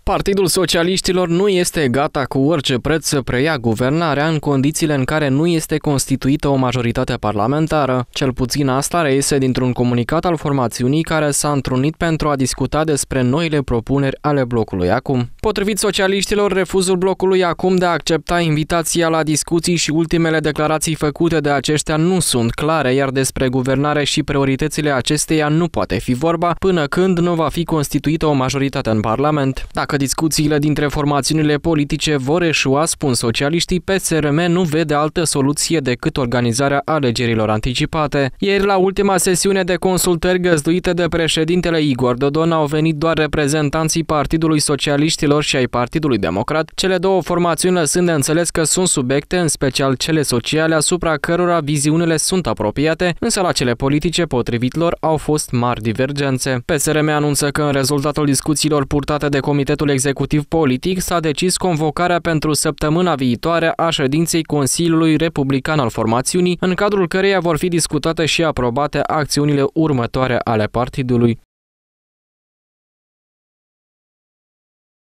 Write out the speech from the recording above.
Partidul Socialiștilor nu este gata cu orice preț să preia guvernarea în condițiile în care nu este constituită o majoritate parlamentară. Cel puțin asta reiese dintr-un comunicat al formațiunii care s-a întrunit pentru a discuta despre noile propuneri ale blocului Acum. Potrivit socialiștilor, refuzul blocului Acum de a accepta invitația la discuții și ultimele declarații făcute de aceștia nu sunt clare, iar despre guvernare și prioritățile acesteia nu poate fi vorba până când nu va fi constituită o majoritate în Parlament. Dacă discuțiile dintre formațiunile politice vor eșua, spun socialiștii, PSRM nu vede altă soluție decât organizarea alegerilor anticipate. Ieri, la ultima sesiune de consultări găzduite de președintele Igor Dodon, au venit doar reprezentanții Partidului Socialiștilor și ai Partidului Democrat. Cele două formațiuni lăsând de înțeles că sunt subiecte, în special cele sociale, asupra cărora viziunile sunt apropiate, însă la cele politice, potrivit lor, au fost mari divergențe. PSRM anunță că în rezultatul discuțiilor purtate de Comitetul Executiv Politic s-a decis convocarea pentru săptămâna viitoare a ședinței Consiliului Republican al formațiunii, în cadrul căreia vor fi discutate și aprobate acțiunile următoare ale partidului.